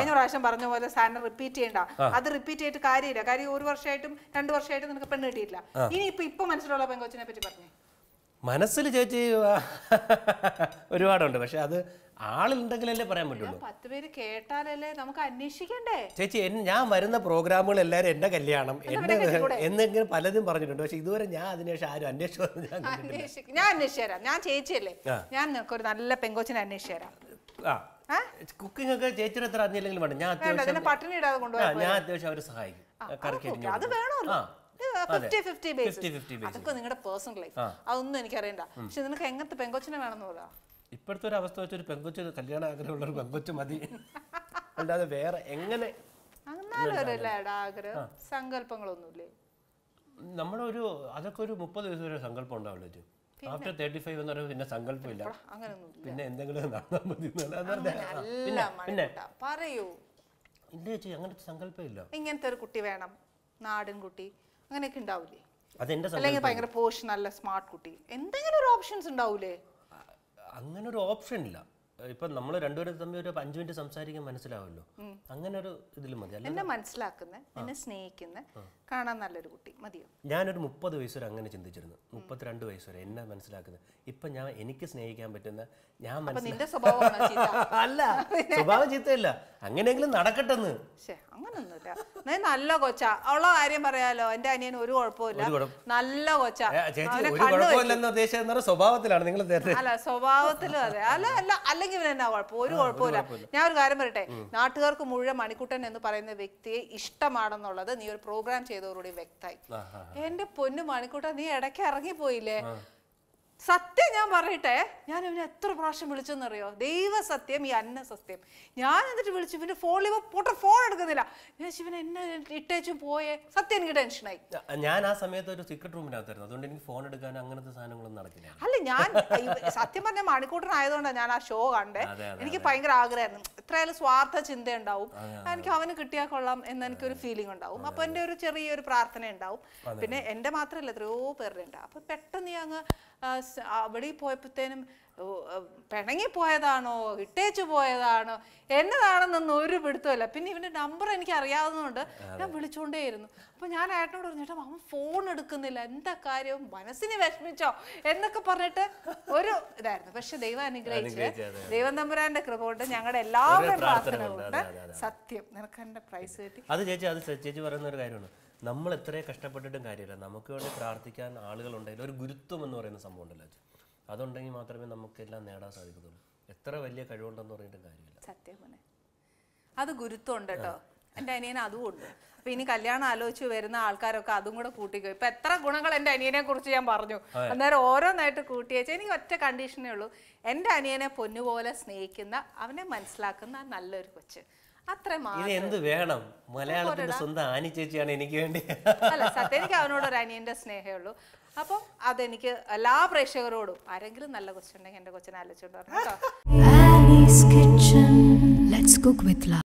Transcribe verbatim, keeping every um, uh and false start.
കഴിഞ്ഞ പ്രാവശ്യം പറഞ്ഞ പോലെ സാധനം റിപ്പീറ്റ് ചെയ്യണ്ട. അത് റിപ്പീറ്റ് ചെയ്തിട്ട് കാര്യമില്ല. കാര്യം ഒരു വർഷമായിട്ടും രണ്ടു വർഷമായിട്ടും നിനക്ക് പെണ്ണ് കിട്ടിയിട്ടില്ല. ഇനി ഇപ്പൊ ഇപ്പൊ മനസ്സിലുള്ള പെങ്കൊച്ചിനെ പറ്റി പറഞ്ഞു. മനസ്സിൽ ചേച്ചി ഒരുപാടുണ്ട്, പക്ഷെ അത് ആളുണ്ടെങ്കിലല്ലേ പറയാൻ പറ്റുള്ളൂ. പത്ത് പേര് കേട്ടാലല്ലേ നമുക്ക് അന്വേഷിക്കണ്ടേ ചേച്ചി. ഞാൻ വരുന്ന പ്രോഗ്രാമുകൾ എല്ലാവരും എന്റെ കല്യാണം എന്നെ എന്നെങ്കിലും പലതും പറഞ്ഞിട്ടുണ്ട്, പക്ഷെ ഇതുവരെ ഞാൻ അതിനുശേഷം ആരും അന്വേഷിച്ചു ഞാൻ അന്വേഷിച്ചു തരാം. ഞാൻ ചേച്ചിയല്ലേ, ഞാൻ നിനക്ക് ഒരു നല്ല പെങ്കൊച്ചിനെ അന്വേഷിച്ചു തരാം. കുക്കിംഗ് ഒക്കെ ചേച്ചിയുടെ എത്ര അറിഞ്ഞില്ലെങ്കിലും വേണ്ട, ഞാൻ അത്യാവശ്യം പട്ടിണി ഇടാതെ കൊണ്ടുപോകാം. ഞാൻ അത്യാവശ്യം അവരെ സഹായിക്കും. അത് വേണമല്ലോ. അതൊക്കെ നിങ്ങളുടെ പേഴ്സണൽ ലൈഫ്, അതൊന്നും എനിക്കറിയണ്ട. പക്ഷെ നിനക്ക് എങ്ങനത്തെ പെങ്കൊച്ചിനെ വേണമെന്ന് പറയാം. ഇപ്പോഴത്തെ ഒരു അവസ്ഥ വെച്ചൊരു പെങ്കൊച്ച് കല്യാണ ആഗ്രഹമുള്ള ഒരു പെങ്കൊച്ച് മതി, അല്ലാതെ വേറെ എങ്ങനെ ആഗ്രഹം സങ്കല്പങ്ങളൊന്നുമില്ലേ? നമ്മളൊരു അതൊക്കെ ഒരു മുപ്പത് വയസ്സ് വരെ സങ്കല്പം ഉണ്ടാവില്ല. ആഫ്റ്റർ തേർട്ടി ഫൈവ് എന്ന് പറയുമ്പോൾ പിന്നെ സങ്കല്പമില്ല, പിന്നെ എന്തെങ്കിലും നടന്നാൽ മതി. പിന്നെ പറയൂ, ഇല്ല ചേച്ചി അങ്ങനത്തെ സങ്കല്പമില്ല. ഇങ്ങനത്തെ ഒരു കുട്ടി വേണം, നാടൻ കുട്ടി, അങ്ങനെയൊക്കെ ഉണ്ടാവില്ലേ? അതെന്റെ അല്ലെങ്കിൽ ഭയങ്കര പോഷ് നല്ല സ്മാർട്ട് കുട്ടി, എന്തെങ്കിലും ഒരു ഓപ്ഷൻസ് ഉണ്ടാവൂലേ? അങ്ങനെ ഒരു ഓപ്ഷൻ ഇല്ല. ഇപ്പൊ നമ്മൾ രണ്ടുപേരും തമ്മിൽ ഒരു അഞ്ചു മിനിറ്റ് സംസാരിക്കാൻ മനസ്സിലാവല്ലോ, അങ്ങനെ ഒരു ഇതിൽ മതി. എന്നെ മനസ്സിലാക്കുന്ന, എന്നെ സ്നേഹിക്കുന്ന, കാണാൻ നല്ലൊരു കുട്ടി മതിയോ? ഞാനൊരു മുപ്പത് വയസ്സ് വരെ അങ്ങനെ ചിന്തിച്ചിരുന്നു, മുപ്പത്തിരണ്ട് വയസ്സ് വരെ എന്നെ മനസ്സിലാക്കുന്നത്. ഇപ്പൊ ഞാൻ എനിക്ക് സ്നേഹിക്കാൻ പറ്റുന്ന ഞാൻ നിന്റെ സ്വഭാവം അല്ല, സ്വഭാവം ചീത്തയില്ല, അങ്ങനെയെങ്കിലും നടക്കട്ടെന്ന്. അങ്ങനൊന്നുമില്ല, നല്ല കൊച്ചാ, ഉള്ള കാര്യം പറയാലോ. എന്റെ അനിയന് ഒരു കുഴപ്പമില്ല, നല്ല കൊച്ചാ. സ്വഭാവത്തിലാണ് നിങ്ങൾ അല്ല, സ്വഭാവത്തിലും അതെ. അല്ല അല്ല അല്ലെങ്കിൽ പിന്നെ എന്നാ കുഴപ്പം? ഒരു കുഴപ്പമില്ല. ഞാൻ ഒരു കാര്യം പറയട്ടെ, നാട്ടുകാർക്ക് മുഴുവൻ മണിക്കുട്ടൻ എന്ന് പറയുന്ന വ്യക്തിയെ ഇഷ്ടമാണെന്നുള്ളത് നീ ഒരു പ്രോഗ്രാം ചെയ്തതോടുകൂടി വ്യക്തമായി. എന്റെ പൊന്നു മണിക്കുട്ടൻ, നീ ഇടയ്ക്ക് ഇറങ്ങിപ്പോയില്ലേ? സത്യം ഞാൻ പറയട്ടെ, ഞാൻ ഇവനെ എത്ര പ്രാവശ്യം വിളിച്ചെന്നറിയോ? ദൈവ സത്യം, ഈ അന്ന സത്യം. ഞാൻ എന്നിട്ട് വിളിച്ചു, ഇവന്റെ ഫോണിൽ പൊട്ട ഫോൺ എടുക്കുന്നില്ല. ഞാൻ ഇവനെ എന്നെ ഇട്ടേച്ചും പോയേ. സത്യം എനിക്ക് ടെൻഷനായി. ഞാൻ ആ സമയത്ത് ഒരു സീക്രട്ട് റൂമിനകത്തായിരുന്നു, അതുകൊണ്ട് എനിക്ക് ഫോൺ എടുക്കാൻ അങ്ങനത്തെ സാധനങ്ങളൊന്നും നടക്കില്ല. അല്ല, ഞാൻ സത്യം പറഞ്ഞ മണിക്കൂട്ടനായതുകൊണ്ടാണ് ഞാൻ ആ ഷോ കണ്ടേ. എനിക്ക് ഭയങ്കര ആഗ്രഹമായിരുന്നു. എത്രയായാലും സ്വാർത്ഥ ചിന്ത ഉണ്ടാവും, എനിക്ക് അവന് കിട്ടിയാൽ കൊള്ളാം എന്ന് എനിക്കൊരു ഫീലിംഗ് ഉണ്ടാവും. അപ്പൊ എന്റെ ഒരു ചെറിയൊരു പ്രാർത്ഥന ഉണ്ടാവും. പിന്നെ എന്റെ മാത്രമല്ല, എത്രയോ പേരുടെ ഉണ്ട്. അപ്പൊ പെട്ടെന്ന് നീ അങ്ങ് അവിടെ പോയപ്പോഴത്തേനും പിണങ്ങിപ്പോയതാണോ ഇട്ടേച്ചു പോയതാണോ എന്നതാണെന്നൊന്നും ഒരു പിടുത്തമല്ല. പിന്നെ ഇവന്റെ നമ്പർ എനിക്ക് അറിയാവുന്നതുകൊണ്ട് ഞാൻ വിളിച്ചുകൊണ്ടേയിരുന്നു. അപ്പൊ ഞാൻ ഏട്ടനോട് പറഞ്ഞു, ചേട്ടാ അവൻ ഫോൺ എടുക്കുന്നില്ല, എന്താ കാര്യം, മനസ്സിന് വിഷമിച്ചോ എന്നൊക്കെ പറഞ്ഞിട്ട് ഒരു ഇതായിരുന്നു. പക്ഷെ ദൈവം അനുഗ്രഹിച്ച്, ദൈവം തമ്പുരാന്റെ കൃപ കൊണ്ട്, ഞങ്ങളുടെ എല്ലാവരുടെയും പ്രാർത്ഥന കൊണ്ട് സത്യം നിനക്ക് എന്റെ പ്രൈസ് കിട്ടി. അത് ചേച്ചി, അത് ചേച്ചി പറയുന്ന ഒരു കാര്യമാണ്. നമ്മൾ എത്രയും കഷ്ടപ്പെട്ടിട്ടും കാര്യമില്ല, നമുക്ക് വേണ്ടി പ്രാർത്ഥിക്കാൻ ആളുകളുണ്ടെങ്കിൽ ഒരു ഗുരുത്വം എന്ന് പറയുന്ന സംഭവം ഉണ്ടല്ലോ, അതുണ്ടെങ്കിൽ മാത്രമേ നമുക്ക് എല്ലാം നേടാൻ സാധിക്കത്തുള്ളൂ. എത്ര വലിയ കഴിവുണ്ടെന്ന് പറഞ്ഞിട്ടും കാര്യമില്ല. സത്യം പറഞ്ഞെ അത് ഗുരുത്വം ഉണ്ട് കേട്ടോ. എൻ്റെ അനിയൻ അതും ഉണ്ട്. അപ്പൊ ഇനി കല്യാണം ആലോചിച്ച് വരുന്ന ആൾക്കാരൊക്കെ അതും കൂടെ കൂട്ടിക്കോ. ഇപ്പൊ എത്ര ഗുണങ്ങൾ എൻ്റെ അനിയനെ കുറിച്ച് ഞാൻ പറഞ്ഞു. അന്നേരം ഓരോന്നായിട്ട് കൂട്ടിയേച്ച് എനിക്ക് ഒറ്റ കണ്ടീഷനേ ഉള്ളൂ, എൻ്റെ അനിയനെ പൊന്നുപോലെ സ്നേഹിക്കുന്ന, അവനെ മനസ്സിലാക്കുന്ന നല്ലൊരു കൊച്ച്. അത്ര എന്ത് വേണം? മലയാളത്തിന്റെ സ്വന്തം ആനി ചേച്ചിയാണ് എനിക്ക് വേണ്ടി. അല്ല, സത്യം എനിക്ക് അവനോട് ഒരു അനിയന്റെ സ്നേഹമേ ഉള്ളൂ. അപ്പം അതെനിക്ക് എല്ലാ പ്രേക്ഷകരോടും, ആരെങ്കിലും നല്ല കൊച്ചുണ്ടെങ്കിൽ എന്റെ കൊച്ചിനെ ആലോചിച്ചോണ്ട് പറഞ്ഞു കേട്ടോ.